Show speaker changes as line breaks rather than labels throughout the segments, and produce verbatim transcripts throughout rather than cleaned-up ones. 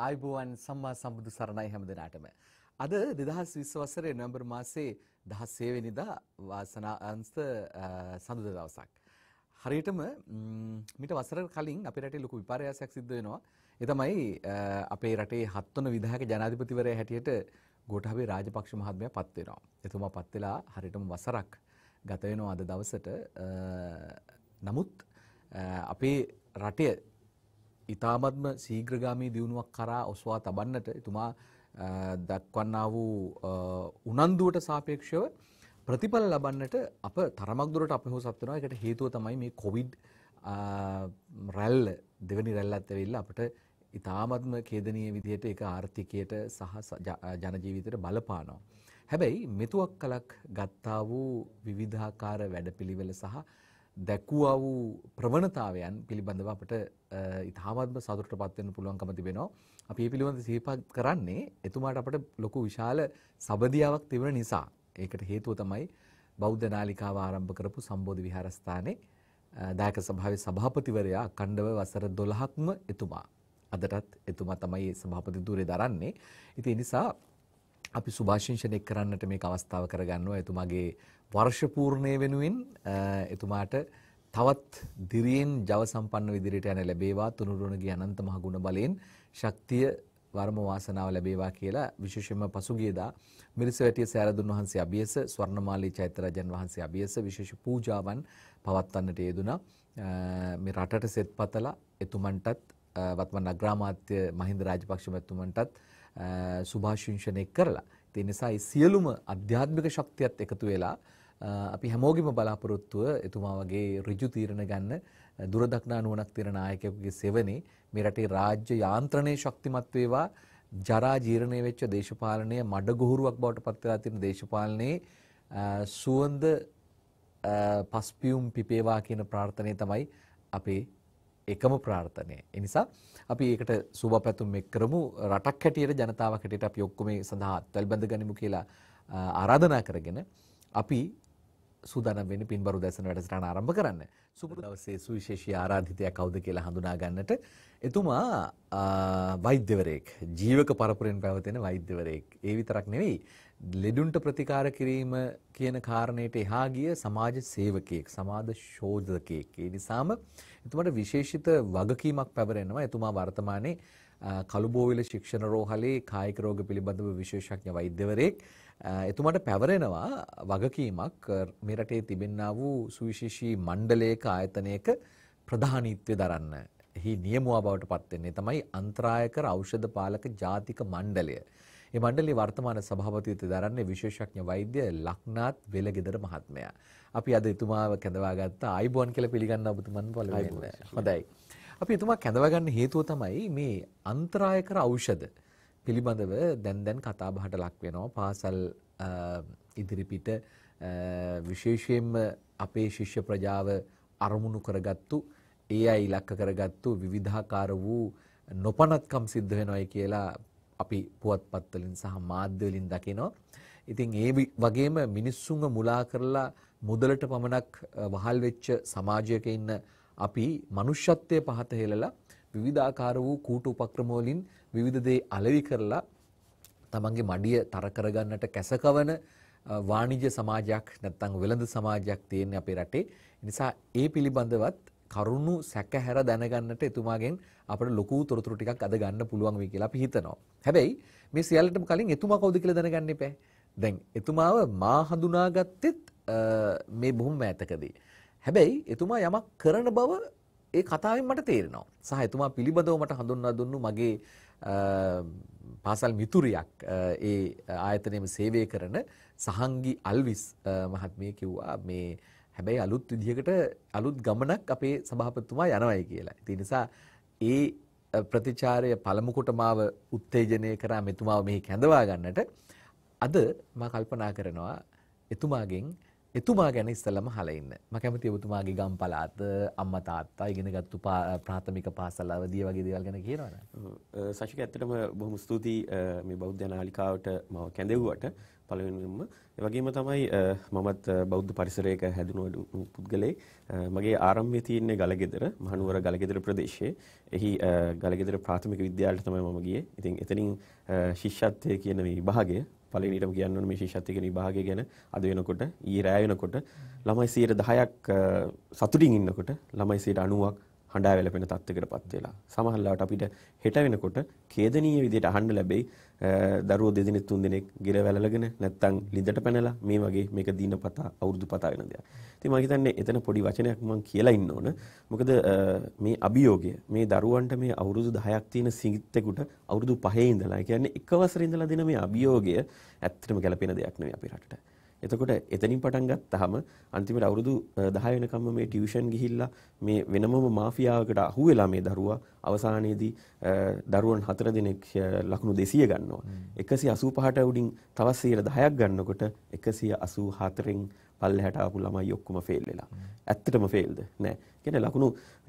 ආයුබෝවන් සම්මා සම්බුදු සරණයි හැම දිනාටම. අද දෙදහස් විස්ස වසරේ නොවැම්බර් මාසේ දහසය වෙනිදා වාසනාවන්ත සඳුදා දවසක්. හරියටම මිට වසර කලින් අපේ රටේ ලොකු විපර්යාසයක් සිද්ධ වෙනවා. ඒ තමයි අපේ රටේ හත්වන විධායක ජනාධිපතිවරයා හැටියට ගෝඨාභය රාජපක්ෂ මහත්මයා පත් වෙනවා. එතුමා පත් වෙලා හරියටම වසරක් ගත වෙනවා අද දවසට. නමුත් අපේ රටේ ඉතාමත්ම ශීඝ්‍රගාමී දියුණුවක් කරා ඔස්වා තබන්නට එතුමා දක්වන්නා වූ උනන්දුවට සාපේක්ෂව ප්‍රතිඵල ලබන්නට අප තරමක් දුරට අපහසුත් වෙනවා. ඒකට හේතුව තමයි මේ කොවිඩ් රැල්ල දෙවෙනි රැල්ලත් ඇවිල්ලා අපිට ඉතාමත්ම ඛේදනීය විදිහට ඒක ආර්ථිකයට සහ ජන ජීවිතයට බලපානවා. හැබැයි මෙතුවක් කලක් ගත්තා වූ විවිධාකාර වැඩපිළිවෙල සහ දැකුවා වූ ප්‍රවණතාවයන් පිළිබඳව අපට ඉතාමත්ම සතුටටපත් වෙන්න පුළුවන්කම තිබෙනවා. අපි මේ පිළිබඳව සිහිපත් කරන්නේ එතුමාට අපට ලොකු විශාල සබදියාවක් තිබෙන නිසා. ඒකට හේතුව තමයි බෞද්ධ නාලිකාව ආරම්භ කරපු සම්බෝධි විහාරස්ථානයේ දායක සභාවේ සභාපතිවරයා අඛණ්ඩව වසර දොළහක්ම එතුමා. අදටත් එතුමා තමයි සභාපති ධුරය දරන්නේ. ඉතින් ඒ නිසා අපි සුභාශිංසනය කරන්නට මේක අවස්ථාව කරගන්නවා. එතුමාගේ වර්ෂ පූර්ණය වෙනුවෙන් එතුමාට තවත් දිරියෙන් ජව සම්පන්න විදිහට යන ලැබේවා. තුනුරුවනගේ අනන්ත මහ ගුණ බලයෙන් ශක්තිය වර්ම වාසනාව ලැබේවා කියලා විශේෂයෙන්ම පසුගියදා මිරිසවැටිය සෑරදුන් වහන්සේ අභියස ස්වර්ණමාලී චෛත්‍යරාජන් වහන්සේ අභියස විශේෂ පූජාවන් පවත්වන්නට යෙදුණා. මේ රටට සෙත්පතලා එතුමන්ටත් වත්මන් අග්‍රාමාත්‍ය මහින්ද රාජපක්ෂ මැතිතුමන්ටත් සුභාශිංසනය කරලා ඒ නිසා ඒ සියලුම අධ්‍යාත්මික ශක්තියත් එකතු වෙලා අපි හැමෝගෙම බලාපොරොත්තුව එතුමා වගේ ඍජු තීරණ ගන්න දුරදක්නා නුවණක් තියෙන නායකයෙකුගේ සෙවණේ මේ රටේ රාජ්‍ය යාන්ත්‍රණයේ ශක්තිමත් වේවා. ජරා ජීර්ණය වෙච්ච දේශපාලනය මඩගුහුරුවක් බවට පත් වෙලා තියෙන දේශපාලනයේ සුවඳ පස්පියුම් පිපේවා කියන ප්‍රාර්ථනාව තමයි අපේ එකම ප්‍රාර්ථනය. ඒ නිසා අපි ඒකට සුබ පැතුම් එක් කරමු. රටක් හැටියට ජනතාවක් හැටියට අපි ඔක්කොම සඳහා අත්වැල් බඳ ගනිමු කියලා ආරාධනා කරගෙන අපි සූදානම් වෙන්නේ පින්බරු දැසන වැඩසටහන ආරම්භ කරන්න. සුපුරුදු දවසේ සුවිශේෂී ආරාධිතයා කවුද කියලා හඳුනා ගන්නට එතුමා වෛද්‍යවරයෙක්, ජීවක පරපුරෙන් පැවතෙන වෛද්‍යවරයෙක්. ඒ විතරක් නෙවෙයි, ලෙඩුන්ට ප්‍රතිකාර කිරීම කියන කාරණයට එහා ගිය සමාජ සේවකයෙක්, සමාජ ශෝධකයෙක්. ඒ නිසාම එතුමාට විශේෂිත වගකීමක් පැවරෙනවා. එතුමා වර්තමානයේ කළුබෝවිල ශික්ෂණ රෝහලේ කායික රෝග පිළිබඳව විශේෂඥ වෛද්‍යවරයෙක්. එතුමාට පැවරෙනවා වගකීමක් මේ රටේ තිබෙන්නා වූ සුවිශේෂී මණ්ඩලයක ආයතනයක ප්‍රධානීත්වය දරන්න. එහි නියමුවා බවට පත් වෙන්නේ තමයි අන්තරායකර ඖෂධ පාලක ජාතික මණ්ඩලය. මේ මණ්ඩලයේ වර්තමාන සභාපතිත්වය දරන්නේ විශේෂඥ වෛද්‍ය ලක්නාත් වෙලගෙදර මහත්මයා. අපි අද එතුමාව කැඳවා ගත්ත ආයිබෝන් කියලා පිළිගන්න ඔබතුමන් පළවෙනිම. හොඳයි. අපි එතුමා කැඳවා ගන්න හේතුව තමයි මේ අන්තරායකර ඖෂධ පිළිබඳව දැන් දැන් කතා බහට ලක් වෙනවා. පාසල් ඉදිරිපිට විශේෂයෙන්ම අපේ ශිෂ්‍ය ප්‍රජාව අරමුණු කරගත්තු, ඒ අය ඉලක්ක කරගත්තු විවිධාකාර වූ නොපනත්කම් සිද්ධ වෙනවායි කියලා අපි පුවත්පත් වලින් සහ මාධ්‍ය වලින් දකිනවා. ඉතින් ඒ වගේම මිනිස්සුන්ව මුලා කරලා මුදලට පමණක් වහල් වෙච්ච සමාජයක ඉන්න අපි මනුෂ්‍යත්වයේ පහත හෙළලා විවිධාකාර වූ කූට උපක්‍රම වලින් විවිධ දේ අලෙවි කරලා තමන්ගේ මඩිය තර කරගන්නට කැසකවන වාණිජ්‍ය සමාජයක් නැත්නම් වෙළඳ සමාජයක් තියෙන අපේ රටේ. ඒ නිසා ඒ පිළිබඳවත් කරුණු සැකහැර දැනගන්නට එතුමාගෙන් අපිට ලොකු තොරතුරු ටිකක් අද ගන්න පුළුවන් වෙයි කියලා අපි හිතනවා. හැබැයි මේ සියල්ලටම කලින් එතුමා කවුද කියලා දැනගන්න එපා. දැන් එතුමාව මා හඳුනාගත්තෙත් මේ බොහොම ඈතකදී. හැබැයි එතුමා යමක් කරන බව ඒ කතාවෙන් මට තේරෙනවා. සහ එතුමා පිළිබඳව මට හඳුන්වා දුන්නු මගේ පාසල් මිතුරියක් ඒ ආයතනයේම සේවය කරන සහංගි අල්විස් මහත්මිය කිව්වා මේ හැබැයි අලුත් විදිහකට අලුත් ගමනක් අපේ සභාපතිතුමා යනවායි කියලා. ඒ නිසා ඒ ප්‍රතිචාරය පළමු කොට මාව උත්තේජනය කරා මෙතුමාව මෙහි කැඳවා ගන්නට. අද මා කල්පනා කරනවා එතුමාගෙන් එතුමා ගැන ඉස්සෙල්ලාම අහලා ඉන්න. මම කැමතියි ඔබතුමාගේ ගම් පළාත, අම්මා තාත්තා ඉගෙනගත්තු ප්‍රාථමික පාසල අවදිය වගේ දේවල් ගැන කියනවනේ.
සශික ඇත්තටම බොහොම ස්තුතියි මේ බෞද්ධ නාලිකාවට මම කැඳෙව්වට. පළවෙනිම. ඒ වගේම තමයි මමත් බෞද්ධ පරිසරයක හැදුණු පුද්ගලයෙක්. මගේ ආරම්භයේ තියෙන්නේ ගලගෙදර, මහනුවර ගලගෙදර ප්‍රදේශයේ. එහි ගලගෙදර ප්‍රාථමික විද්‍යාලයට තමයි මම ගියේ. ඉතින් එතනින් ශිෂ්‍යත්වයේ කියන මේ විභාගය පළවෙනිටම කියන්න ඕනේ මේ ශිෂ්‍යත්වයේ කියන විභාගය ගැන අද වෙනකොට ඊයේ රෑ වෙනකොට ළමයි සියයට දහයක් සතුටින් ඉන්නකොට ළමයි සියයට අනූවක් හඬා වැළපෙන තත්යකටපත් වෙලා. සමහර ලාට අපිට හෙට වෙනකොට ඛේදනීය විදිහට අහන්න ලැබෙයි දරුවෝ දෙදිනෙක තුන් දිනෙක ගිර වැළලගෙන නැත්තම් ලිඳට පැනලා මේ වගේ මේක දිනපතා අවුරුදු පතා වෙන දෙයක්. ඉතින් මම හිතන්නේ එතන පොඩි වචනයක් මම කියලා ඉන්න ඕන. මොකද මේ අභියෝගය මේ දරුවන්ට මේ අවුරුදු දහයක් තියෙන සිඟිත්තෙකුට අවුරුදු පහේ ඉඳලා ඒ කියන්නේ එක වසරේ ඉඳලා දෙන මේ අභියෝගය ඇත්තටම ගැලපෙන දෙයක් නෙවෙයි අපේ රටට. එතකොට එතනින් පටන් ගත්තාම අන්තිමට අවුරුදු දහ වෙනකම්ම මේ ටියුෂන් ගිහිල්ලා මේ වෙනමම මාෆියාවකට අහු වෙලා මේ දරුවා අවසානයේදී දරුවන් හතර දෙනෙක් ලකුණු දෙසිය ගන්නවා. එකසිය අසූ පහට උඩින් තවත් සියයට දහයක් ගන්නකොට එකසිය අසූ හතරෙන් පල්ලෙහාට ආපු ළමයි ඔක්කොම ෆේල් වෙලා. ඇත්තටම ෆේල්ද? නෑ. කියන්නේ ලකුණු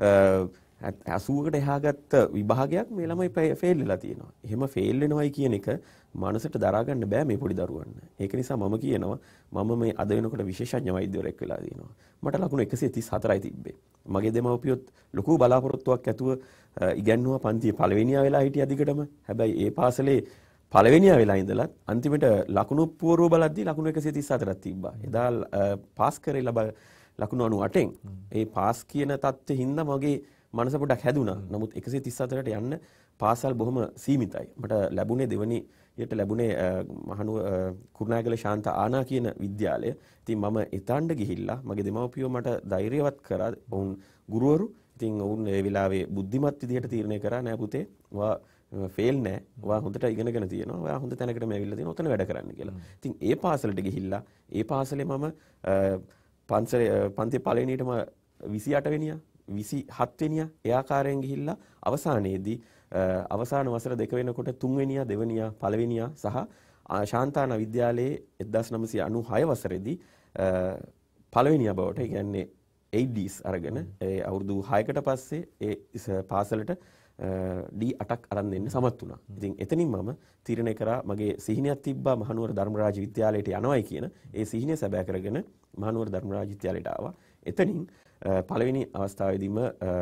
අසූවකට එහා ගත්ත විභාගයක් මේ ළමයි ෆේල් වෙලා තියෙනවා. එහෙම ෆේල් වෙනවයි කියන එක මනසට දරා ගන්න බෑ මේ පොඩි දරුවන්ට. ඒක නිසා මම කියනවා මම මේ අද වෙනකොට විශේෂඥ වෛද්‍යවරයෙක් වෙලා දිනවා. මට ලකුණු එකසිය තිස් හතරයි තිබ්බේ. මගේ දෙමව්පියොත් ලොකු බලාපොරොත්තුවක් ඇතුව ඉගැන්නුවා පන්තියේ පළවෙනියා වෙලා හිටිය අධිකටම. හැබැයි ඒ පාසලේ පළවෙනියා වෙලා ඉඳලත් අන්තිමට ලකුණු පුවරුව බලද්දී ලකුණු එකසිය තිස් හතරක් තිබ්බා. එදා පාස් කරේ ලබ ලකුණු අනූ අටෙන්. ඒ පාස් කියන தත්ත්වෙ හින්දා මගේ මනස පොඩක් හැදුනා. නමුත් එකසිය තිස් හතරට යන්න පාසල් බොහොම සීමිතයි. මට ලැබුණේ දෙවනි ඊට ලැබුණේ මහනුව කුරුණෑගල ශාන්ත ආනා කියන විද්‍යාලය. ඉතින් මම එතනට ගිහිල්ලා මගේ දෙමව්පියෝ මට ධෛර්යවත් කරා. ඔවුන් ගුරුවරු. ඉතින් ඔවුන් ඒ වෙලාවේ බුද්ධිමත් විදියට තීරණය කරා නෑ පුතේ. ඔයා ෆේල් නෑ. ඔයා හොඳට ඉගෙනගෙන තියෙනවා. ඔයා හොඳ තැනකට මේ ඇවිල්ලා තියෙනවා. ඔතන වැඩ කරන්න කියලා. ඉතින් ඒ පාසලට ගිහිල්ලා ඒ පාසලේ මම පන්සලේ පන්ති පළවෙනියටම විසි අට වෙනියා විසි හත් වෙනියා ඒ ආකාරයෙන් ගිහිල්ලා අවසානයේදී අවසාන වසර දෙක වෙනකොට තුන් වෙනියා දෙවෙනියා පළවෙනියා සහ ශාන්තානා විද්‍යාලයේ එක්දාස් නවසිය අනූ හය වසරේදී පළවෙනියා බවට ඒ කියන්නේ එයිට් ඩීස් අරගෙන ඒ අවුරුදු හයකට පස්සේ ඒ පාසලට ඩී අටක් අරන් දෙන්න සමත් වුණා. ඉතින් එතනින් මම තීරණය කරා මගේ සිහිනයක් තිබ්බා මහනුවර ධර්මරාජ විද්‍යාලයට යනවායි කියන. ඒ සිහිනය සැබෑ කරගෙන මහනුවර ධර්මරාජ විද්‍යාලයට ආවා. එතනින් පළවෙනි අවස්ථාවේදීම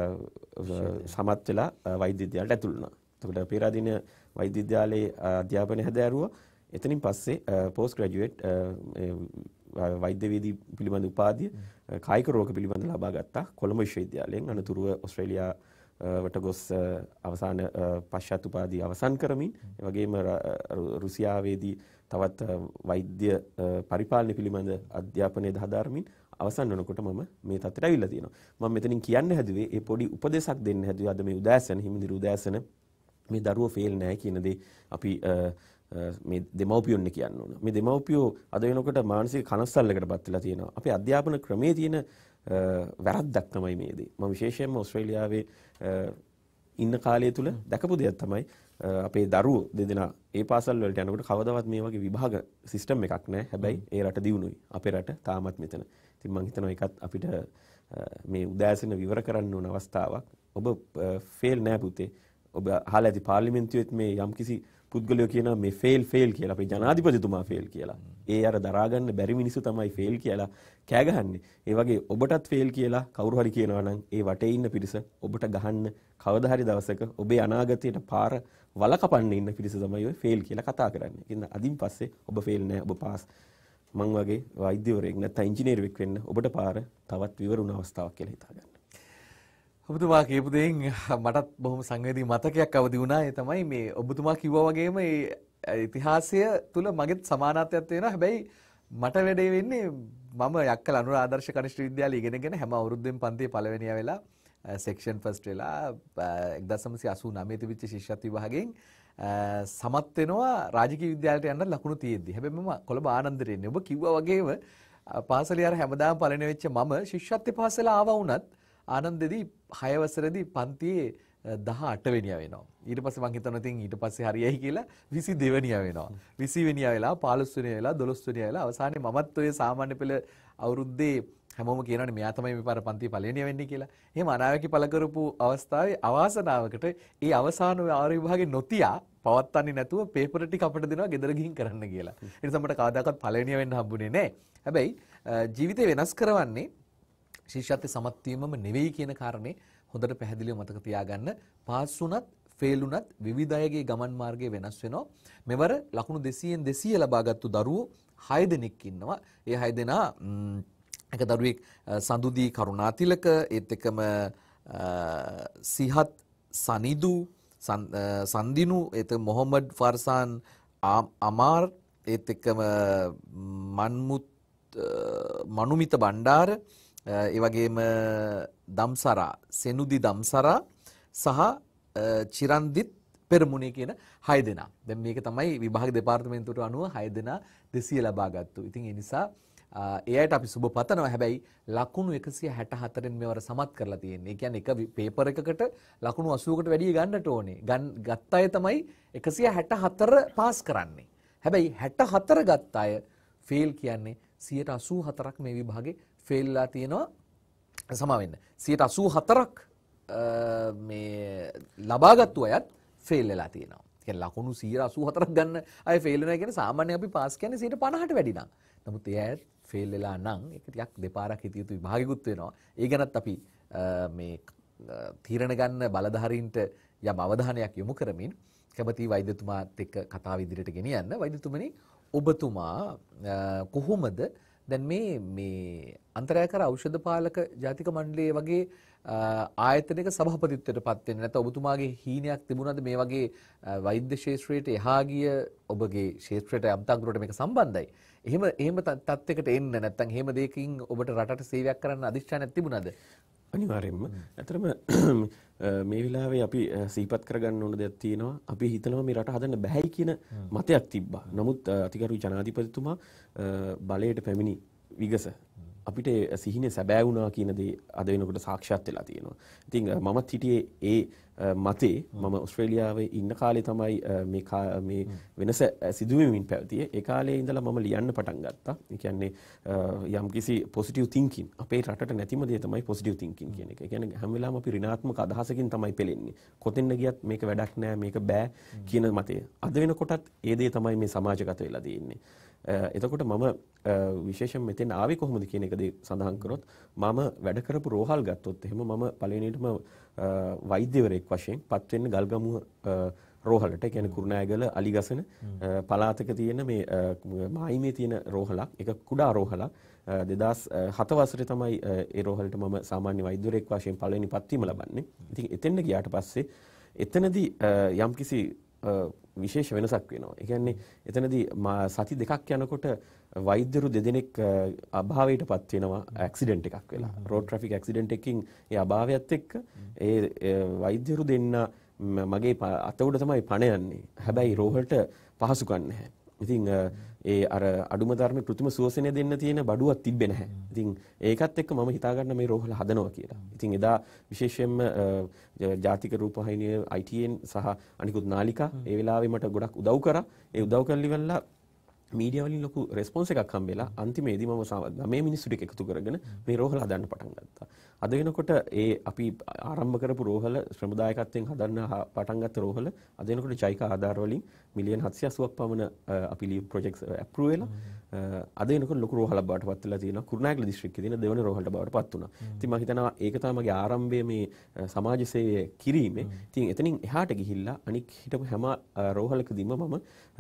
සමත් වෙලා වෛද්‍ය විද්‍යාලයට ඇතුළු වුණා. එතකොට පේරාදීන වෛද්‍ය විද්‍යාලයේ අධ්‍යාපනය හැදෑරුවා. එතනින් පස්සේ පෝස්ට් ග්‍රැජුවේට් වෛද්‍ය වේදී පිළිබඳ උපාධිය කායික රෝග පිළිබඳ ලබා ගත්තා කොළඹ විශ්වවිද්‍යාලයෙන්. අනතුරුව ඕස්ට්‍රේලියා වට ගොස් අවසාන පශ්චාත් උපාධිය අවසන් කරමින් ඒ වගේම රුසියාවේදී තවත් වෛද්‍ය පරිපාලන පිළිබඳ අධ්‍යාපනය හදාරමින් අවසන් වෙනකොට මම මේ තත්ත්වයට අවිල්ලා තියෙනවා. මම මෙතනින් කියන්න හැදුවේ මේ පොඩි උපදේශක් දෙන්න හැදුවේ අද මේ උදෑසන හිමිදිරි උදෑසන මේ දරුවෝ ෆේල් නැහැ කියන දේ අපි මේ දෙමව්පියොන්නේ කියන්න ඕන. මේ දෙමව්පියෝ අද වෙනකොට මානසික කනස්සල්ලකටපත් වෙලා තියෙනවා. අපේ අධ්‍යාපන ක්‍රමයේ තියෙන වැරද්දක් තමයි මේ දේ. මම විශේෂයෙන්ම ඕස්ට්‍රේලියාවේ ඉන්න කාලය තුල දැකපු දෙයක් තමයි අපේ දරුවෝ දෙදෙනා ඒ පාසල් වලට යනකොට කවදාවත් මේ වගේ විභාග සිස්ටම් එකක් නැහැ. හැබැයි ඒ රට දියුණුයි. අපේ රට තාමත් මෙතන. ඉතින් මම හිතනවා ඒකත් අපිට මේ උදෑසන විවර කරන්න ඕන අවස්ථාවක්. ඔබ ෆේල් නෑ පුතේ. ඔබ අහලා ඇති පාර්ලිමේන්තුවේත් මේ යම්කිසි පුද්ගලයෝ කියනවා මේ ෆේල් ෆේල් කියලා. අපේ ජනාධිපතිතුමා ෆේල් කියලා. ඒ අර දරා ගන්න බැරි මිනිස්සු තමයි ෆේල් කියලා කෑ ගහන්නේ. ඒ වගේ ඔබටත් ෆේල් කියලා කවුරු හරි කියනවා නම් ඒ වටේ ඉන්න පිරිස ඔබට ගහන්න කවදා හරි දවසක ඔබේ අනාගතයට පාර වල කපන්න ඉන්න පිරිස තමයි ඔය ෆේල් කියලා කතා කරන්නේ. ඉතින් අදින් පස්සේ ඔබ ෆේල් නෑ ඔබ පාස්. මං වගේ වෛද්‍යවරයෙක් නැත්නම් ඉංජිනේරුවෙක් වෙන්න ඔබට පාර තවත් විවරුණ අවස්ථාවක් කියලා හිතා ගන්න.
ඔබතුමා කියපු දෙයින් මටත් බොහොම සංවේදී මතකයක් අවදි වුණා. ඒ තමයි මේ ඔබතුමා කිව්වා වගේම මේ ඉතිහාසය තුල මගෙත් සමානත්වයක් තියෙනවා. හැබැයි මට වැඩේ වෙන්නේ මම යක්කල අනුර ආදර්ශ කනිෂ්ඨ විද්‍යාලය ඉගෙනගෙන හැම අවුරුද්දෙම පන්තියේ පළවෙනියා වෙලා සෙක්ෂන් ෆස්ට් වෙලා එක්දාස් නවසිය අසූ නවය තිබිච්ච ශිෂ්‍යත්ව විභාගයෙන් සමත් වෙනවා රාජකීය විද්‍යාලයට යන්න ලකුණු තියෙද්දි. හැබැයි මම කොළඹ ආනන්දට එන්නේ. ඔබ කිව්වා වගේම පාසලේ අර හැමදාම පළවෙනි වෙච්ච මම ශිෂ්‍යත්ව පාසල ආවා වුණත් ආනන්දෙදී හය වසරේදී පන්තියේ දහ අට වෙනියා වෙනවා. ඊට පස්සේ මං හිතනවා ඉතින් ඊට පස්සේ හරියයි කියලා විසි දෙක වෙනියා වෙනවා. විසි වෙනියා වෙලා පහළොස් වෙනියා වෙලා දොළොස් වෙනියා වෙලා අවසානයේ මමත් ඔය සාමාන්‍ය පෙළ අවුරුද්දේ හැමෝම කියනවානේ මෙයා තමයි මේ පාර පන්තියේ පළවෙනිය වෙන්නේ කියලා. එහෙම අනාවැකි පළ කරපු අවස්ථාවේ අවාසනාවකට ඒ අවසාන ආර්ය විභාගේ නොතියා පවත්වන්නේ නැතුව පේපර් ටික අපිට දෙනවා ගෙදර ගිහින් කරන්න කියලා. ඒ නිසා මට කවදාකවත් පළවෙනිය වෙන්න හම්බුනේ නැහැ. හැබැයි ජීවිතේ වෙනස් කරවන්නේ ශිෂ්‍යත්වයේ සමත් වීමම නෙවෙයි කියන කාරණේ හොඳට පැහැදිලිව මතක තියාගන්න. පාස් වුණත් ෆේල් වුණත් විවිධ අයගේ ගමන් මාර්ගය වෙනස් වෙනවා. මෙවර ලකුණු දෙසීයෙන් දෙසීය ලබාගත්තු දරුවෝ හය දෙනෙක් ඉන්නවා. ඒ හය දෙනා එක දරුවෙක් සඳුදී කරුණාතිලක, ඒත් එක්කම සිහත් සනිදු, සන්දිනු, ඒත් මොහොමඩ් ෆර්සාන් අමාර්, ඒත් එක්කම මන්මුත් මනුමිත බණ්ඩාර, ඒ වගේම දම්සරා සෙනුදි දම්සරා සහ චිරන්දිත් පෙරමුණේ කියන හය දෙනා. දැන් මේක තමයි විභාග දෙපාර්තමේන්තුවට අනුව හය දෙනා දෙසීය ලබා ගත්තු. ඉතින් ඒ නිසා ඒ අයට අපි සුබ පතනවා. හැබැයි ලකුණු එකසිය හැට හතරෙන් මේවර සමත් කරලා තියෙන්නේ. ඒ කියන්නේ එක පේපර් එකකට ලකුණු අසූවකට වැඩිය ගන්නට ඕනේ. ගත්ත අය තමයි එකසිය හැට හතර පාස් කරන්නේ. හැබැයි හැට හතර ගත්ත අය ෆේල් කියන්නේ සියයට අසූ හතරක් මේ විභාගේ ෆේල් වෙලා තියෙනවා. සමා වෙන්න. සියයට අසූ හතරක් මේ ලබාගත්තු අයත් ෆේල් වෙලා තියෙනවා. කියන්නේ ලකුණු සියයට අසූ හතරක් ගන්න අය ෆේල් වෙනවා කියන්නේ සාමාන්‍යයෙන් අපි පාස් කියන්නේ සියයට පනහට වැඩි නම්. නමුත් ඒ අය ෆේල් වෙලා නම් ඒක ටිකක් දෙපාරක් හිතිය යුතු විභාගෙකුත් වෙනවා. ඒ ගැනත් අපි මේ තීරණ ගන්න බලධාරීන්ට යම් අවධානයක් යොමු කරමින් කැමති වෛද්‍යතුමාත් එක්ක කතාව ඉදිරියට ගෙනියන්න. වෛද්‍යතුමනි, ඔබතුමා කොහොමද දැන් මේ මේ අන්තරායකර ඖෂධ පාලක ජාතික මණ්ඩලයේ වගේ ආයතනයක සභාපතිත්වයට පත් වෙන්නේ නැත්නම් ඔබතුමාගේ හීනයක් තිබුණාද මේ වගේ වෛද්‍ය ශාස්ත්‍රයට එහා ගිය ඔබගේ ශාස්ත්‍රයට යම්තාක් මේක සම්බන්ධයි. එහෙම එහෙම තත්යකට එන්න නැත්නම් එහෙම දෙයකින් ඔබට රටට සේවයක් කරන්න අදිෂ්ඨානයක් තිබුණාද?
අනිවාර්යෙන්ම. ඇත්තටම මේ වෙලාවේ අපි සිහිපත් කරගන්න ඕන දෙයක් තියෙනවා. අපි හිතනවා මේ රට හදන්න බැහැයි කියන මතයක් තිබ්බා. නමුත් අතිගරු ජනාධිපතිතුමා බලයට පැමිණි විගස අපිට සිහිනේ සැබෑ වුණා කියන දේ අද වෙනකොට සාක්ෂාත් වෙලා තියෙනවා. ඉතින් මමත් හිටියේ ඒ මතේ මම ඕස්ට්‍රේලියාවේ ඉන්න කාලේ තමයි මේ මේ වෙනස සිදුවෙමින් පැවතියේ. ඒ කාලේ ඉඳලා මම ලියන්න පටන් ගත්තා. ඒ කියන්නේ යම්කිසි පොසිටිව් තින්කින් අපේ රටට නැතිම දේ තමයි පොසිටිව් තින්කින් කියන එක. ඒ කියන්නේ හැම වෙලාවෙම අපි ඍණාත්මක අදහසකින් තමයි පෙළෙන්නේ. කොතෙන්ද ගියත් මේක වැඩක් නෑ, මේක බෑ කියන මතය. අද වෙනකොටත් ඒ දේ තමයි මේ සමාජගත වෙලා තියෙන්නේ. එතකොට මම විශේෂයෙන් මෙතෙන් ආවේ කොහොමද කියන එක සඳහන් කරොත් මම වැඩ කරපු රෝහල් ගත්තොත් එහෙම මම පළවෙනියටම වෛද්‍යවරයෙක් වශයෙන් පත් වෙන්න ගල්ගමුව රෝහලට, ඒ කියන්නේ කුරුණෑගල අලිගසන පළාතක තියෙන මේ මායිමේ තියෙන රෝහලක්, ඒක කුඩා රෝහලක්. දෙදාස් හත වසරේ තමයි ඒ රෝහලට මම සාමාන්‍ය වෛද්‍යවරයෙක් වශයෙන් පළවෙනි පත්වීම ලබන්නේ. ඉතින් එතෙන්ට ගියාට පස්සේ එතනදී යම්කිසි විශේෂ වෙනසක් වෙනවා. ඒ කියන්නේ එතනදී සති දෙකක් යනකොට වෛද්‍යරු දෙදෙනෙක් අභාවයට පත් වෙනවා ඇක්සිඩන්ට් එකක් වෙලා. රෝඩ් ට්‍රැෆික් ඇක්සිඩන්ට් එකකින් ඒ අභාවයත් එක්ක ඒ වෛද්‍යරු දෙන්න මගේ අත උඩ තමයි පණ යන්නේ. හැබැයි රෝහලට පහසුකම් නැහැ. ඉතින් ඒ අර අඩුම ධර්මයේ කෘත්‍රිම සුවසනය දෙන්න තියෙන බඩුවක් තිබ්බේ නැහැ. ඉතින් ඒකත් එක්ක මම හිතා ගන්න මේ රෝහල හදනවා කියලා. ඉතින් එදා විශේෂයෙන්ම ජාතික රූපවාහිනිය I T N සහ අනිකුත් නාලිකා ඒ වෙලාවේ මට ගොඩක් උදව් කරා. ඒ උදව් කරලි වෙලා මීඩියා වලින් ලොකු රෙස්පොන්ස් එකක් හම්බෙලා අන්තිමේදී මම ගමේ මිනිස්සු ටික එකතු කරගෙන මේ රෝහල හදන්න පටන් ගත්තා. අද වෙනකොට ඒ අපි ආරම්භ කරපු රෝහල ශ්‍රමදායකත්වයෙන් හදන්න පටන් ගත්ත රෝහල අද වෙනකොට ජයිකා ආධාර වලින් මිලියන් හත්සිය අසූවක් පමණ අපි ලීව් ප්‍රොජෙක්ට්ස් ඇප්‍රූව් වෙලා අද වෙනකොට ලොකු රෝහලක් බවට පත් වෙලා තියෙනවා. කුරුණෑගල දිස්ත්‍රික්කයේ තියෙන දෙවන රෝහලට බවට පත් වුණා. ඉතින් මම හිතනවා ඒක තමයි මගේ ආරම්භයේ මේ සමාජ සේවය කිරීමේ. ඉතින් එතනින් එහාට ගිහිල්ලා අනික් හිටපු හැම රෝහලකදීම මම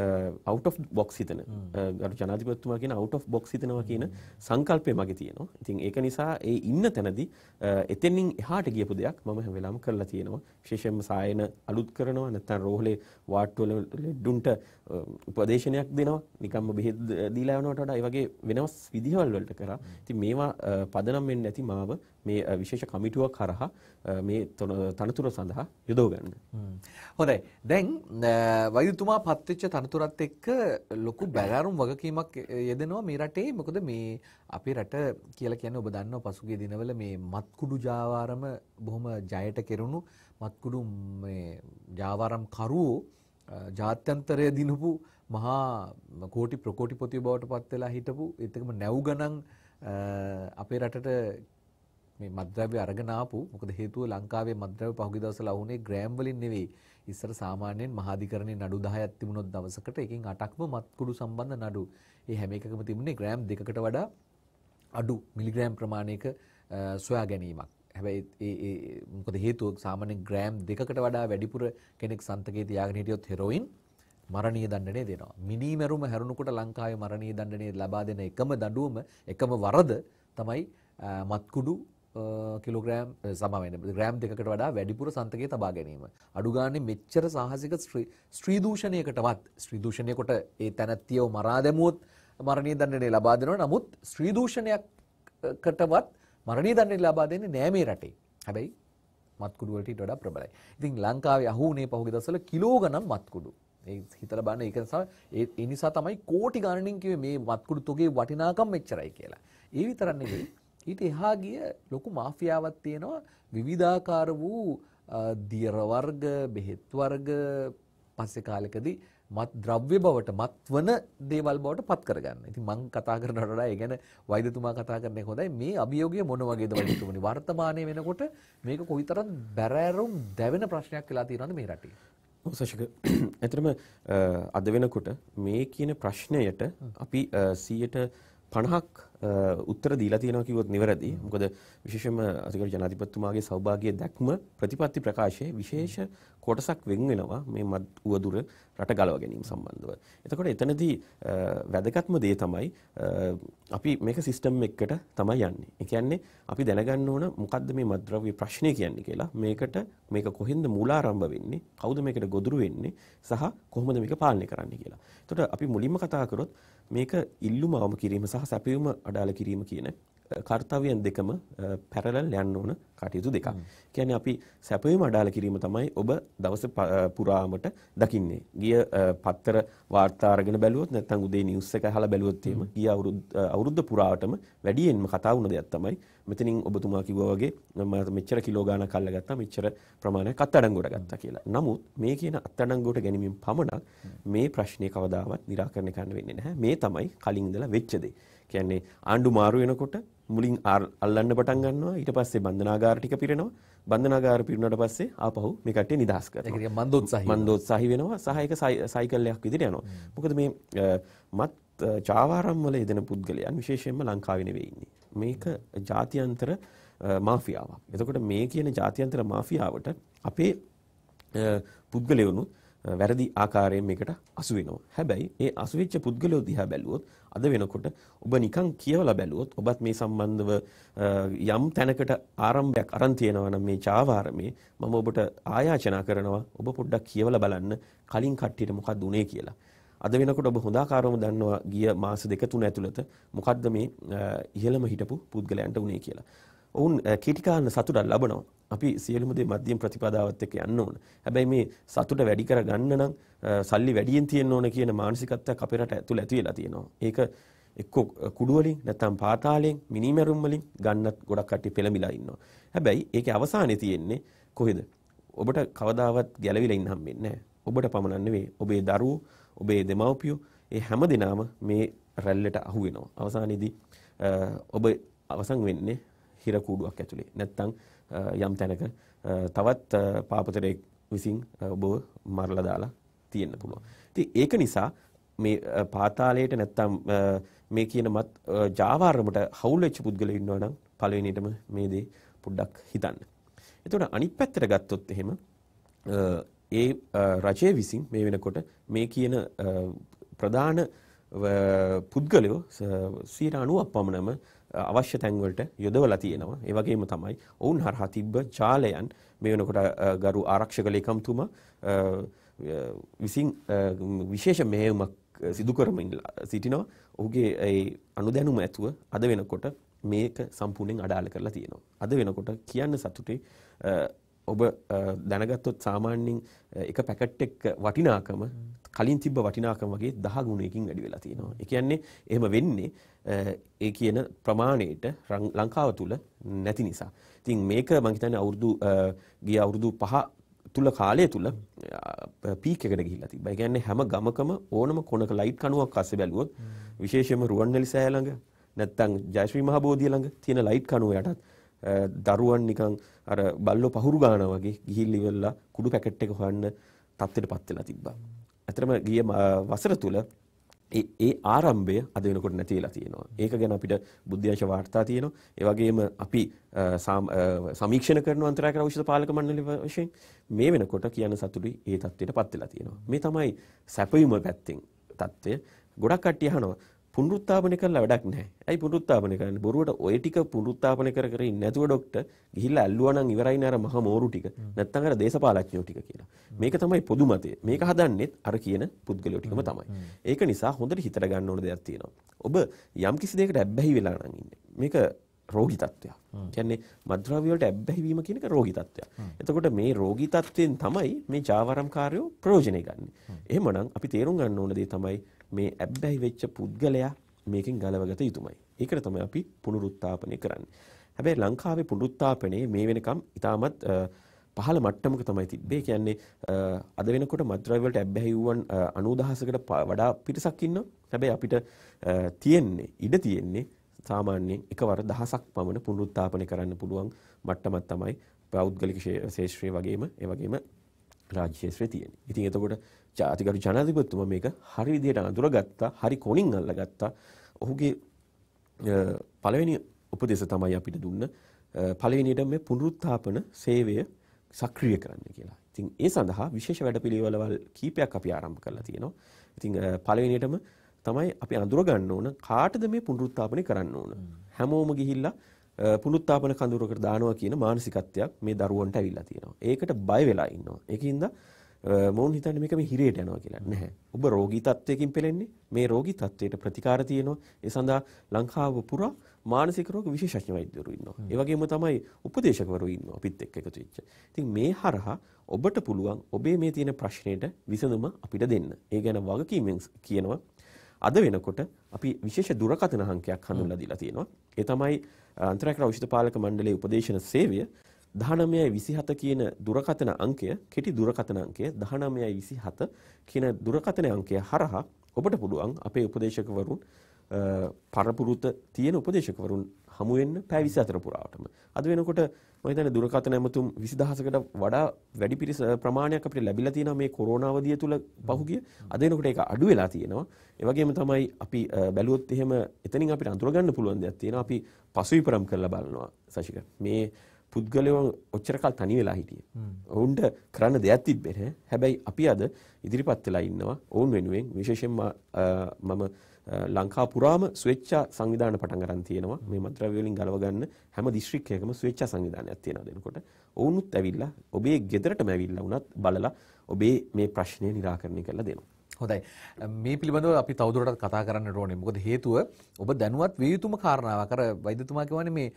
out of box හිතන ගරු ජනාධිපතිතුමා කියන out of box හිතනවා කියන සංකල්පය මගේ තියෙනවා. ඉතින් ඒක නිසා ඒ ඉන්න තැනදී එතනින් එහාට ගියපු දෙයක් මම හැම වෙලාවම කරලා තියෙනවා. විශේෂයෙන්ම සායන අලුත් කරනවා, නැත්නම් රෝහලේ වාට්ටු වල ලෙඩුන්ට උපදේශනයක් දෙනවා. නිකම්ම බෙහෙත් දීලා යනවට වඩා ඒ වගේ වෙනස් විදිහවල් වලට කරා. ඉතින් මේවා පදනම් වෙන්නේ නැති මාව මේ විශේෂ කමිටුවක් කරහා මේ තනතුර සඳහා යොදව ගන්න.
හොඳයි. දැන් වෛද්‍යතුමා පත්වෙච්ච තනතුරත් එක්ක ලොකු බැලෑරුම් වගකීමක් යෙදෙනවා මේ රටේ. මොකද මේ අපේ රට කියලා කියන්නේ ඔබ දන්නවා පසුගිය දිනවල මේ මත්කුඩු ජාවාරම බොහොම ජයට කෙරුණු මත්කුඩු මේ ජාවාරම් කරුවෝ ජාත්‍යන්තරය දිනපු මහා කෝටි ප්‍රකෝටිපති බවට පත් වෙලා හිටපු ඒකම නැව් ගණන් අපේ රටට මේ මත්ද්‍රව්‍ය අරගෙන ආපු මොකද හේතුව ලංකාවේ මත්ද්‍රව්‍ය පහුගිය දවස්වල වුණේ ග්‍රෑම් වලින් නෙවෙයි. ඉස්සර සාමාන්‍යයෙන් මහාධිකරණයේ නඩු දහයක් තිබුණොත් දවසකට එකකින් අටක්ම මත්කුඩු සම්බන්ධ නඩු. ඒ හැම එකකම තිබුණේ ග්‍රෑම් දෙකකට වඩා අඩු මිලිග්‍රෑම් ප්‍රමාණයක සොයා ගැනීමක්. හැබැයි ඒ ඒ මොකද හේතුව සාමාන්‍යයෙන් ග්‍රෑම් දෙකකට වඩා වැඩිපුර කෙනෙක් සන්තකේ තියාගෙන හිටියොත් හෙරොයින් මරණීය දඬුවමේ දෙනවා. මිනිමැරුම හැරුණුකොට ලංකාවේ මරණීය දඬුවමේ ලබා දෙන එකම දඬුවම එකම වරද තමයි මත්කුඩු කිලෝග්‍රෑම් සමවෙන ග්‍රෑම් දෙකකට වඩා වැඩිපුර සන්තකයේ තබා ගැනීම. අඩු ගානේ මෙච්චර සාහසික ස්ත්‍රී දූෂණයකටවත් ස්ත්‍රී දූෂණයකට ඒ තැනැත්තියව මරා දැමුවොත් මරණීය දඬුවමේ ලබා දෙනවා. නමුත් ස්ත්‍රී දූෂණයකටවත් මරණීය දඬුවමේ ලබා දෙන්නේ නෑ මේ රටේ. හැබැයි මත්කුඩු වලට ඊට වඩා ප්‍රබලයි. ඉතින් ලංකාවේ අහුුනේ පහුගිය දවස්වල කිලෝ ගණන් මත්කුඩු. ඒ හිතලා බලන්න ඒක නිසා ඒ නිසා තමයි කෝටි ගණනින් කිව්වේ මේ මත්කුඩු තොගේ වටිනාකම මෙච්චරයි කියලා. ඒ විතරක් නෙවෙයි ඊට එහා ගිය ලොකු මාෆියාවක් තියෙනවා විවිධාකාර වූ දියර වර්ග, බෙහෙත් වර්ග පස්සේ කාලෙකදී මත් ද්‍රව්‍ය බවට මත්වන දේවල් බවට පත් කරගන්න. ඉතින් මම කතා කරනවට වඩා ඒ ගැන වෛද්‍යතුමා කතා කරන එක හොඳයි. මේ අභියෝගය මොන වගේද වෛද්‍යතුමනි? වර්තමානයේ වෙනකොට මේක කොයිතරම් බැරෑරුම් දැවෙන ප්‍රශ්නයක් වෙලා තියෙනවද මේ රටේ?
සශක ඇතරම අද වෙනකොට මේ කියන ප්‍රශ්නයට අපි සීයට පණහක් උත්තර දීලා තියෙනවා කිව්වොත් නිවැරදි. මොකද විශේෂයෙන්ම අධිකරණ ජනාධිපතිතුමාගේ සෞභාග්‍ය දැක්ම ප්‍රතිපත්ති ප්‍රකාශයේ විශේෂ කොටසක් වෙන් වෙනවා මේ මත් උවදුර රට ගලව ගැනීම සම්බන්ධව. එතකොට එතනදී වැදගත්ම දේ තමයි අපි මේක සිස්ටම් එකකට තමයි යන්නේ. ඒ කියන්නේ අපි දැනගන්න ඕන මොකද්ද මේ මත්ද්‍රව්‍ය ප්‍රශ්නේ කියන්නේ කියලා. මේකට මේක කොහෙන්ද මූලාරම්භ වෙන්නේ? කවුද මේකට ගොදුරු වෙන්නේ? සහ කොහොමද මේක පාලනය කරන්නේ කියලා. එතකොට අපි මුලින්ම කතා කරොත් මේක ඉල්ලුම අවම කිරීම සහ සැපයුම අඩාල කිරීම කියන කාර්යයන් දෙකම පැරලල් යන්න ඕන කටයුතු දෙකක්. කියන්නේ අපි සැපයුම අඩාල කිරීම තමයි ඔබ දවස පුරාමට දකින්නේ. ගිය පත්තර වාර්තා අරගෙන බැලුවොත් නැත්නම් උදේ නිවුස් එක අහලා බැලුවොත් එහෙම ගිය අවුරුද්ද පුරාවටම වැඩියෙන්ම කතා වුණ දෙයක් තමයි මෙතනින් ඔබතුමා කිව්වා වගේ මම මෙච්චර කිලෝ ගාණක් අල්ලගත්තා මෙච්චර ප්‍රමාණයක් අත්අඩංගුවට ගත්තා කියලා. නමුත් මේ කියන අත්අඩංගුවට ගැනීමෙන් පමණක් මේ ප්‍රශ්නේ කවදාවත් निराකරණය කරන්න වෙන්නේ නැහැ. මේ තමයි කලින් ඉඳලා වෙච්ච දේ. කියන්නේ ආණ්ඩු මාරු වෙනකොට මුලින් අල්ලන්න පටන් ගන්නවා ඊට පස්සේ බන්ධනාගාර ටික පිරෙනවා බන්ධනාගාර පිරුණාට පස්සේ ආපහු මේ කට්ටිය නිදහස් කරනවා. ඒක
මන්දෝත්සාහී
මන්දෝත්සාහී වෙනවා සහ ඒක සයිකල් එකක් විදිහට යනවා. මොකද මේ මත් චාවාරම් වල යෙදෙන පුද්ගලයන් විශේෂයෙන්ම ලංකාවේ නෙවෙයි ඉන්නේ. මේක ජාත්‍යන්තර මාෆියාවක්. එතකොට මේ කියන ජාත්‍යන්තර මාෆියාවට අපේ පුද්ගලයන්ු වැරදි ආකාරයෙන් මේකට අසු වෙනවා. හැබැයි ඒ අසු වෙච්ච පුද්ගලයෝ දිහා බැලුවොත් අද වෙනකොට ඔබ නිකන් කියවලා බැලුවොත් ඔබත් මේ සම්බන්ධව යම් තැනකට ආරම්භයක් අරන් තියෙනවා නම් මේ චාවාරමේ මම ඔබට ආයාචනා කරනවා ඔබ පොඩ්ඩක් කියවලා බලන්න කලින් කට්ටියට මොකක්ද උනේ කියලා. අද වෙනකොට ඔබ හොඳාකාරවම දන්නවා ගිය මාස දෙක තුන ඇතුළත මොකද්ද මේ ඉහළම හිටපු පුද්ගලයන්ට උනේ කියලා. ඔවුන් කීටි කාලන සතුටක් ලබනවා. අපි සියලුම දේ මධ්‍යම ප්‍රතිපදාවත් එක්ක යන්න ඕන. හැබැයි මේ සතුට වැඩි කර ගන්න නම් සල්ලි වැඩියෙන් තියෙන්න ඕන කියන මානසිකත්වයක් අපේ රට ඇතුළ ඇති වෙලා තියෙනවා. ඒක එක්ක කුඩු වලින් නැත්නම් පාතාලයෙන් මිනිමැරුම් වලින් ගන්නත් ගොඩක් කට්ටිය පෙළඹිලා ඉන්නවා. හැබැයි ඒකේ අවසානයේ තියෙන්නේ කොහෙද? ඔබට කවදාවත් ගැලවිලා ඉන්න හම්බෙන්නේ නැහැ. ඔබට පමණක් නෙවෙයි ඔබේ දරුවෝ, ඔබේ දෙමව්පියෝ ඒ හැම දිනම මේ රැල්ලට අහු වෙනවා. අවසානයේදී ඔබ අවසන් වෙන්නේ හිර කූඩුවක් ඇතුලේ. නැත්තම් යම් තැනක තවත් පාපතරයෙක් විසින් ඔබව මරලා දාලා තියෙන්න පුළුවන්. ඉතින් ඒක නිසා මේ පාතාලයට නැත්තම් මේ කියන මත් ජාවාරමට හවුල් වෙච්ච පුද්ගලයෝ ඉන්නවා නම් පළවෙනියටම මේ දේ පොඩ්ඩක් හිතන්න. එතකොට අනිත් පැත්තට ගත්තොත් එහෙම ඒ රජයේ විසින් මේ වෙනකොට මේ කියන ප්‍රධාන පුද්ගලයෝ සියයට අනූවක් පමණම අවශ්‍ය තැන් වලට යොදවලා තියෙනවා. ඒ වගේම තමයි ඔවුන් හරහා තිබ්බ ජාලයන් මේ වෙනකොට ගරු ආරක්ෂක ලේකම්තුමා විසින් විශේෂ මෙහෙයුමක් සිදු කරමින් සිටිනවා. ඔහුගේ ඒ අනුදැනුම ඇතුව අද වෙනකොට මේක සම්පූර්ණයෙන් අඩාල කරලා තියෙනවා. අද වෙනකොට කියන්න සතුටේ ඔබ දැනගත්තොත් සාමාන්‍යයෙන් එක පැකට් එක වටිනාකම කලින් තිබ්බ වටිනාකම වගේ දහ ගුණයකින් වැඩි වෙලා තියෙනවා. ඒ කියන්නේ එහෙම වෙන්නේ ඒ කියන ප්‍රමාණයට ලංකාව තුල නැති නිසා. ඉතින් මේක මම හිතන්නේ අවුරුදු ගිය අවුරුදු පහ තුල කාලය තුල පීක් එකට ගිහිල්ලා තිබ්බා. ඒ කියන්නේ හැම ගමකම ඕනම කොනක ලයිට් කණුවක් අස්සේ බැලුවොත් විශේෂයෙන්ම රුවන්වැලි සෑය ළඟ නැත්තම් ජයශ්‍රී මහ බෝධිය ළඟ තියෙන ලයිට් කණුව යටත් දරුවන් නිකන් අර බල්ලෝ පහුරු ගන්නවා වගේ ගිහිල්ලා ඉවරලා කුඩු පැකට් එක හොයන්න තත්ත්වයටපත් වෙලා තිබ්බා. ඇත්තටම ගිය වසර තුල ඒ ඒ ආරම්භය අද වෙනකොට නැති වෙලා තියෙනවා. ඒක ගැන අපිට බුද්ධ්‍යංශ වාර්තා තියෙනවා. ඒ වගේම අපි සමීක්ෂණ කරන අන්තරායක ඖෂධ පාලක මණ්ඩලය වශයෙන් මේ වෙනකොට කියන සතුටුයි ඒ තත්ත්වයටපත් වෙලා තියෙනවා. මේ තමයි සැපයුම පැත්තෙන් තත්ත්වය. ගොඩක් කට්ටිය අහනවා පුනරුත්ථාපනය කළා වැඩක් නැහැ. ඇයි පුනරුත්ථාපනය කරන්නේ? බොරුවට ඔය ටික පුනරුත්ථාපනය කර කර ඉන්නේ නැතුව ડોක්ටර් ගිහිල්ලා ඇල්ලුවා නම් ඉවරයි නේ අර මහ මෝරු ටික. නැත්තම් අර දේශපාලඥයෝ ටික කියලා. මේක තමයි පොදු මතය. මේක හදන්නෙත් අර කියන පුද්ගලයෝ ටිකම තමයි. ඒක නිසා හොඳට හිතට ගන්න ඕන දෙයක් තියෙනවා. ඔබ යම් කිසි දෙයකට ඇබ්බැහි වෙලා නම් ඉන්නේ. මේක රෝගී තත්ත්වයක්. කියන්නේ මත්ද්‍රව්‍ය වලට ඇබ්බැහි වීම කියන එක රෝගී තත්ත්වයක්. එතකොට මේ රෝගී තත්ත්වෙන් තමයි මේ ජාවාරම්කාරයෝ ප්‍රයෝජනෙ ගන්න. එහෙමනම් අපි තේරුම් ගන්න ඕන දේ තමයි මේ ඇබ්බැහි වෙච්ච පුද්ගලයා මේකෙන් ගලවගත යුතුමයි. ඒකට තමයි අපි පුනරුත්ථාපනය කරන්නේ. හැබැයි ලංකාවේ පුනරුත්ථාපනයේ මේ වෙනකම් ඉතාමත් පහළ මට්ටමක තමයි තිබ්බේ. කියන්නේ අද වෙනකොට මත්ද්‍රව්‍ය වලට ඇබ්බැහි වුවන් අනූ දහසකට වඩා පිරිසක් ඉන්නවා. හැබැයි අපිට තියෙන්නේ ඉඩ තියෙන්නේ සාමාන්‍යයෙන් එකවර දහසක් පමණ පුනරුත්ථාපනය කරන්න පුළුවන් මට්ටමක් තමයි පෞද්ගලික ශේෂ්ත්‍රයේ වගේම ඒ වගේම රාජ්‍ය ශේෂ්ත්‍රයේ තියෙන්නේ. ඉතින් එතකොට ජාතිගරු ජනාධිපතිතුමා මේක හරි විදිහට අඳුරගත්තා, හරි කොණින් අල්ලගත්තා. ඔහුගේ පළවෙනි උපදේශ තමයි අපිට දුන්න පළවෙනියට මේ පුනරුත්ථාපන සේවය සක්‍රිය කරන්න කියලා. ඉතින් ඒ සඳහා විශේෂ වැඩපිළිවෙළවල් කීපයක් අපි ආරම්භ කරලා තියෙනවා. ඉතින් පළවෙනියටම තමයි අපි අඳුර ගන්න ඕන කාටද මේ පුනරුත්ථාපනය කරන්න ඕන. හැමෝම ගිහිල්ලා පුනරුත්ථාපන කඳවුරකට දානවා කියන මානසිකත්වයක් මේ දරුවන්ට ඇවිල්ලා තියෙනවා. ඒකට බය වෙලා ඉන්නවා. ඒකින්ද මොවුන් හිතන්නේ මේක මේ හිරේට යනවා කියලා. නැහැ. ඔබ රෝගී තත්වයකින් පෙළෙන්නේ. මේ රෝගී තත්වයට ප්‍රතිකාර තියෙනවා. ඒ සඳහා ලංකාව පුරා මානසික රෝග විශේෂඥ වෛද්‍යවරු ඉන්නවා. ඒ වගේම තමයි උපදේශකවරු ඉන්නවා අපිත් එක්ක එකතු වෙච්ච. ඉතින් මේ හරහා ඔබට පුළුවන් ඔබේ මේ තියෙන ප්‍රශ්නෙට විසඳුම අපිට දෙන්න. ඒ ගැන වගකීමෙන් කියනවා අද වෙනකොට අපි විශේෂ දුරකථන අංකයක් හඳුන්වලා දීලා තියෙනවා. ඒ තමයි අන්තර්ජාතික ඖෂධ පාලක මණ්ඩලයේ උපදේශන සේවය දහනවය විසිහත කියන දුරකථන අංකය, කෙටි දුරකථන අංකය දහනවය විසිහත කියන දුරකථන අංකය හරහා ඔබට පුළුවන් අපේ උපදේශකවරුන් පරපුරුත තියෙන උපදේශකවරුන් හමු වෙන්න පැය විසිහතර පුරාවටම. අද වෙනකොට මම හිතන්නේ දුරකථන ඇමතුම් විසි දහසකට වඩා වැඩි පිරිස ප්‍රමාණයක් අපිට ලැබිලා තියෙනවා මේ කොරෝනා අවධිය තුල පහුගිය. අද වෙනකොට ඒක අඩු වෙලා තියෙනවා. ඒ වගේම තමයි අපි බැලුවොත් එහෙම එතනින් අපිට අඳුර ගන්න පුළුවන් දෙයක් තියෙනවා. අපි පසුවිපරම් කරලා බලනවා සශික. මේ පුද්ගලයෝ ඔච්චර කල් තනි වෙලා හිටියේ. ඔවුන්ට කරන්න දෙයක් තිබ්බේ නැහැ. හැබැයි අපි අද ඉදිරිපත් වෙලා ඉන්නවා. ඔවුන් වෙනුවෙන් විශේෂයෙන්ම මම ලංකා පුරාම ස්වේච්ඡා සංවිධාන පටන් ගන්න තියෙනවා. මේ මත්ද්‍රව්‍ය වලින් ගලව ගන්න හැම දිස්ත්‍රික්කයකම ස්වේච්ඡා සංවිධානයක් තියෙනවා දෙනකොට. ඔවුනුත් ඇවිල්ලා ඔබේ ගෙදරටම ඇවිල්ලා වුණත් බලලා ඔබේ මේ ප්‍රශ්නය निराකරණය කරලා දෙනවා.
හොඳයි. මේ පිළිබඳව අපි තවදුරටත් කතා කරන්නට ඕනේ. මොකද හේතුව ඔබ දැනුවත් විය යුතුම කාරණාවක්. අර වෛද්‍යතුමා කියවනේ මේ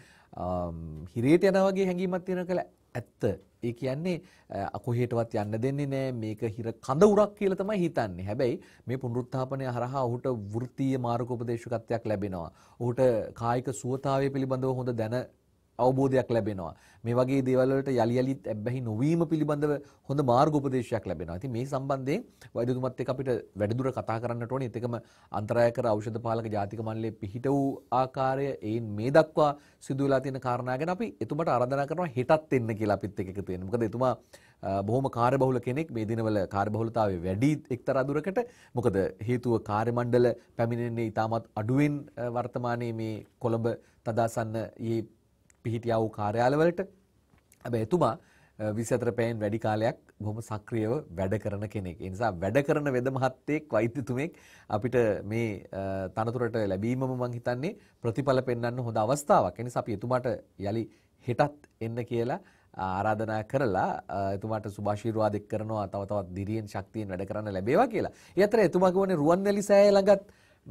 හිරේට යනවා වගේ හැඟීමක් තියෙන කියලා ඇත්ත. ඒ කියන්නේ කොහෙටවත් යන්න දෙන්නේ නැහැ. මේක හිර කඳ උරක් කියලා තමයි හිතන්නේ. හැබැයි මේ පුනරුත්ථාපනය හරහා ඔහුට වෘත්තීය මාර්ගෝපදේශකත්වයක් ලැබෙනවා. ඔහුට කායික සුවතාවය පිළිබඳව හොඳ දැන අවබෝධයක් ලැබෙනවා. මේ වගේ දේවල් වලට යලි යලිත් ඇබ්බැහි නොවීම පිළිබඳව හොඳ මාර්ගෝපදේශයක් ලැබෙනවා. ඉතින් මේ සම්බන්ධයෙන් වෛද්‍යතුමත් එක්ක අපිට වැඩිදුර කතා කරන්නට ඕනේ. ඒත් එකම අන්තරායකර ඖෂධ පාලක ජාතික මණ්ඩලයේ පිහිට වූ ආකාරය ඒන් මේ දක්වා සිදු වෙලා තියෙන කාරණා ගැන අපි එතුමාට ආරාධනා කරනවා හෙටත් එන්න කියලා අපිත් එක්ක එකතු වෙන්න. මොකද එතුමා බොහොම කාර්යබහුල කෙනෙක්. මේ දිනවල කාර්යබහුලතාවය වැඩි එක්තරා දුරකට. මොකද හේතුව කාර්ය මණ්ඩල පැමිණෙන්නේ ඉතාමත් අඩුවෙන් වර්තමානයේ මේ කොළඹ තදාසන්න ඊ පිහිටියා වූ කාර්යාලවලට. හැබැයි එතුමා විසිහතර පැයෙන් වැඩි කාලයක් බොහොම සක්‍රියව වැඩ කරන කෙනෙක්. ඒ නිසා වැඩ කරන වෙද මහත්තයෙක් වෛද්‍යතුමෙක් අපිට මේ තනතුරට ලැබීමම මම හිතන්නේ ප්‍රතිඵල පෙන්වන්න හොඳ අවස්ථාවක්. ඒ නිසා අපි එතුමාට යලි හෙටත් එන්න කියලා ආරාධනා කරලා එතුමාට සුභාශිර්වාද එක් කරනවා. තව තවත් දිරියෙන් ශක්තියෙන් වැඩ කරන්න ලැබේවා කියලා. ඒ අතර එතුමා කියවනේ රුවන්වැලි සෑය ළඟත්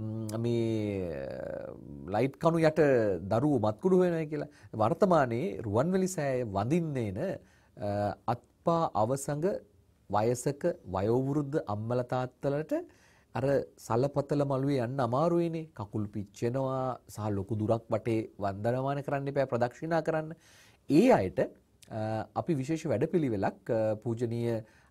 මේ ලයිට් කණු යට දරුවෝ මත්කුඩු වෙනවා කියලා. වර්තමානයේ රුවන්වැලි සෑය වඳින්නේන අත්පා අවසඟ වයසක වයෝවෘද්ධ අම්මලා තාත්තලට අර සලපතල මළුවේ යන්න අමාරුයිනේ. කකුල් පිච්චෙනවා සහ ලොකු දුරක් වටේ වන්දනමාන කරන්න එපා, ප්‍රදක්ෂිනා කරන්න. ඒ අයට අපි විශේෂ වැඩපිළිවෙලක් පූජනීය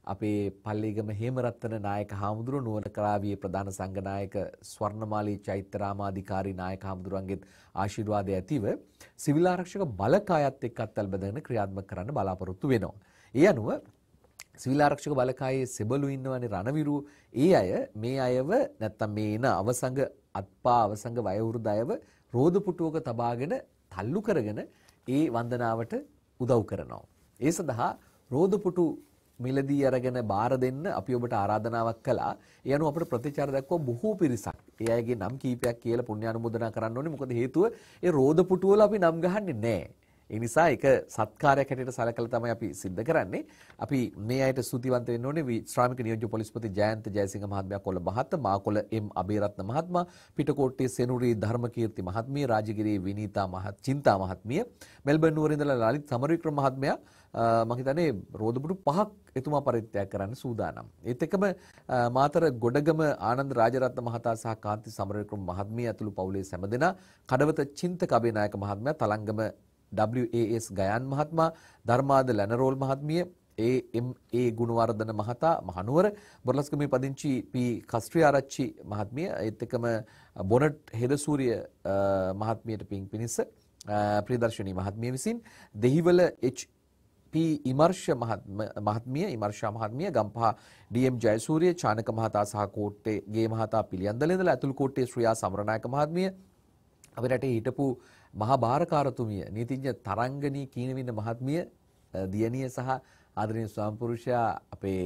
අපේ පල්ලේගම හේමරත්න නායක හාමුදුරුවෝ නුවරකලාවියේ ප්‍රධාන සංඝනායක ස්වර්ණමාලී චෛත්‍යරාමාධිකාරී නායක හාමුදුරුවන්ගේත් ආශිර්වාදය ඇතිව සිවිල් ආරක්ෂක බලකායත් එක්ක අත්අල් බැඳගෙන ක්‍රියාත්මක කරන්න බලාපොරොත්තු වෙනවා. ඒ අනුව සිවිල් ආරක්ෂක බලකායේ සෙබළු ඉන්නවනේ රණවිරු ඒ අය මේ අයව නැත්තම් මේ එන අවසංග අත්පා අවසංග වයෝවෘද්ධ අයව රෝදපුටුවක තබාගෙන තල්ලු කරගෙන ඒ වන්දනාවට උදව් කරනවා. ඒ සඳහා රෝදපුටු මිලදී අරගෙන බාර දෙන්න අපි ඔබට ආරාධනාවක් කළා. ඒ අනුව අපිට ප්‍රතිචාර දක්වපු බොහෝ පිරිසක් ඒ අයගේ නම් කීපයක් කියලා පුණ්‍යානුමෝදනා කරන්න ඕනේ. මොකද හේතුව ඒ රෝදපුටු වල අපි නම් ගහන්නේ නැහැ. ඒ නිසා ඒක සත්කාරයක් හැටියට සැලකලා තමයි අපි සිද්ධ කරන්නේ. අපි මේ අයට ස්තුතිවන්ත වෙන්න ඕනේ. ශ්‍රාමික නියෝජ්‍ය පොලිස්පති ජයන්ත ජයසිංහ මහත්මයා කොළඹ හත, මාකොළ එම් අබේරත්න මහත්මයා, පිටකොට්ටේ සෙනුරී ධර්මකීර්ති මහත්මිය, රාජගිරියේ විනීතා මහත් චින්තා මහත්මිය, මෙල්බර්න් නුවර ඉඳලා ලලිත් සමරවික්‍රම මහත්මයා මම හිතන්නේ රෝදපුටු පහක් එතුමා පරිත්‍යාග කරන්න සූදානම්. ඒත් එක්කම මාතර ගොඩගම ආනන්ද රාජරත්න මහතා සහ කාන්ති සමරවික්‍රම මහත්මිය ඇතුළු පවුලේ සැම දෙනා, කඩවත චින්තක අබේනායක මහත්මයා, Talangama W A S Gayan මහත්මයා, ධර්මාද ලැනරෝල් මහත්මිය, ඒ එම් ඒ ගුණවර්ධන මහතා මහනුවර, බොරලස්කමේ පදිංචි පී කස්ත්‍රිආරච්චි මහත්මිය, ඒත් එක්කම බොනට් හෙදසූරිය මහත්මියට පිං පිනිස ප්‍රියදර්ශනී මහත්මිය විසින්, දෙහිවල එච් පී ඉමර්ෂ මහත්මිය ඉමර්ෂා මහත්මිය, ගම්පහ ඩී එම් ජයසූරිය, චානක මහතා සහ කෝට්ටේ ගේ මහතා පිළියන්දල ඉඳලා ඇතුළු කෝට්ටේ ශ්‍රියා සමරනායක මහත්මිය, අපේ රටේ හිටපු මහා භාරකාරතුමිය නීතිඥ තරංගනී කීනවින්න මහත්මිය, දියණිය සහ ආදරණීය ස්වාමිපුරුෂයා අපේ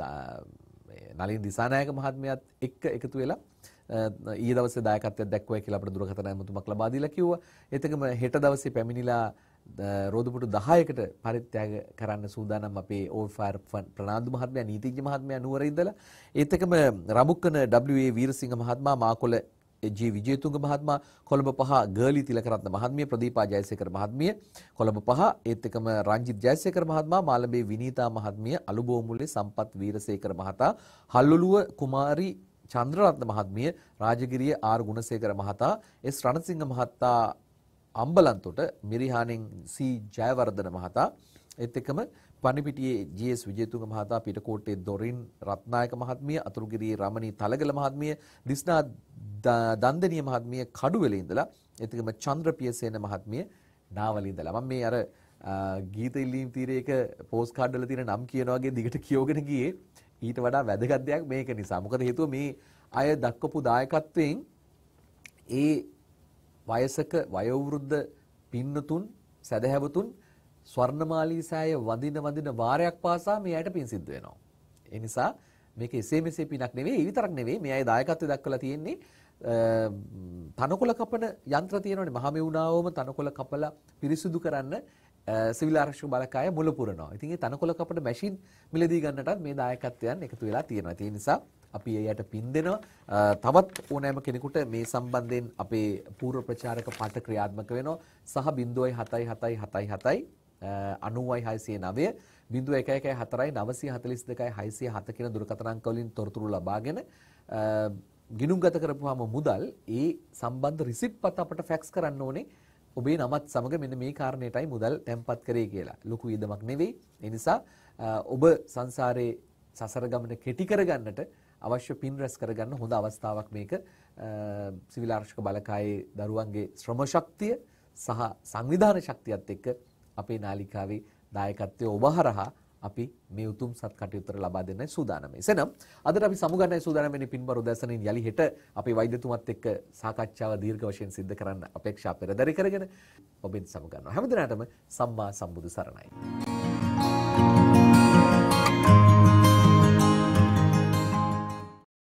නලින් දිසානායක මහත්මයාත් එක්ක එකතු වෙලා ඊයේ දවසේ දායකත්වයක් දැක්වුවා කියලා අපිට දුරකථන ඇමතුමක් ලබා දීලා කිව්වා. ඒතකම හෙට දවසේ පැමිණිලා රෝදපුටු දහයකට පරිත්‍යාග කරන්න සූදානම් අපේ ඕල්ෆයර් ප්‍රනාන්දු මහත්මයා, නීතිඥ මහත්මයා නුවර ඉඳලා. ඒතකම රඹුක්කන ඩබ්ලිව් ඒ වීරසිංහ මහත්මයා, මාකොළ ජී විජේතුංග මහත්මයා, කොළඹ පහ ගර්ලි තිලකරත්න මහත්මිය, ප්‍රදීපා ජයසේකර මහත්මිය කොළඹ පහ, ඒත් එක්කම රංජිත් ජයසේකර මහත්මයා, මාළඹේ විනීතා මහත්මිය, අලුබෝමුල්ලේ සම්පත් වීරසේකර මහතා, හල්ලුලුව කුමාරි චන්ද්‍රරත්න මහත්මිය, රාජගිරිය ආර් ගුණසේකර මහතා, එස් රණසිංහ මහතා අම්බලන්තොට, මිරිහානෙන් සී ජයවර්ධන මහතා, ඒත් එක්කම පණිපිටියේ ජී එස් විජේතුංග මහතා, පිටකොට්ටේ දොරින් රත්නායක මහත්මිය, අතුරුගිරියේ රමණී තලගල මහත්මිය, දිස්නා දන්දනිය මහත්මිය කඩුවෙල ඉඳලා, ඒත් එක්කම චන්ද්‍රපියසේන මහත්මිය නාවල ඉඳලා. මම මේ අර ගීත ඉල්ලීම් තීරයක පෝස්ට් කාඩ් වල තියෙන නම් කියන වගේ දිගට කියවගෙන ගියේ ඊට වඩා වැදගත් දෙයක් මේක නිසා. මොකද හේතුව මේ අය දක්වපු දායකත්වයෙන් ඒ වයසක වයෝවෘද්ධ පින්නතුන් සදහැවතුන් ස්වර්ණමාලී සෑය වදින වදින වාරයක් පාසා මේ අයට පින් සිද්ධ වෙනවා. ඒ නිසා මේක එසේ මෙසේ පිනක් නෙවෙයි, ඒ විතරක් නෙවෙයි, මේ අය දායකත්වය දක්වලා තියෙන්නේ තනකොළ කපන යන්ත්‍ර තියෙනවනේ, මහමෙවුනාවම තනකොළ කපලා පිරිසිදු කරන්න සිවිල් ආරක්ෂක බලකාය මුල පුරනවා. ඉතින් මේ තනකොළ කපන මැෂින් මිලදී ගන්නටත් මේ දායකත්වයන් එකතු වෙලා තියෙනවා. ඒ නිසා අපි එයට පින් දෙනවා. තවත් ඕනෑම කෙනෙකුට මේ සම්බන්ධයෙන් අපේ පූර්ව ප්‍රචාරක පට ක්‍රියාත්මක වෙනවා. සහ ज़ीरो सात सात सात सात सात අනූවයි හයසිය නවය බිංදුව එක එකයි හතරයි නවසිය හතළිස් දෙකයි හයසිය හත කියන දුරකථන අංක වලින් තොරතුරු ලබාගෙන ගිණුම් ගත කරපුවාම මුදල් ඒ සම්බන්ධ රිසිට් පත අපට ෆැක්ස් කරන්න ඕනේ. ඔබේ නමත් සමග මෙන්න මේ කාරණේටයි මුදල් තැන්පත් කරේ කියලා. ලොකු ඊදමක් නෙවෙයි. ඒ නිසා ඔබ සංසාරේ සසර ගමන කෙටි කරගන්නට අවශ්‍ය පින් රැස් කරගන්න හොඳ අවස්ථාවක් මේක. සිවිල් ආරක්ෂක බලකායේ දරුවන්ගේ ශ්‍රම ශක්තිය සහ සංවිධාන ශක්තියත් එක්ක අපේ නාලිකාවේ දායකත්වයේ ඔබ හරහා අපි මේ උතුම් සත් කටයුත්තට ලබා දෙන්නයි සූදානම්. එසේනම් අදට අපි සමුගන්නයි සූදානම් වෙන්නේ පින්බර උදැසනින් යලි හෙට අපේ වෛද්‍යතුමත් එක්ක සාකච්ඡාව දීර්ඝ වශයෙන් සිදු කරන්න අපේක්ෂා පෙරදරි කරගෙන ඔබෙන් සමුගන්නවා. හැමදිනටම සම්මා සම්බුදු සරණයි.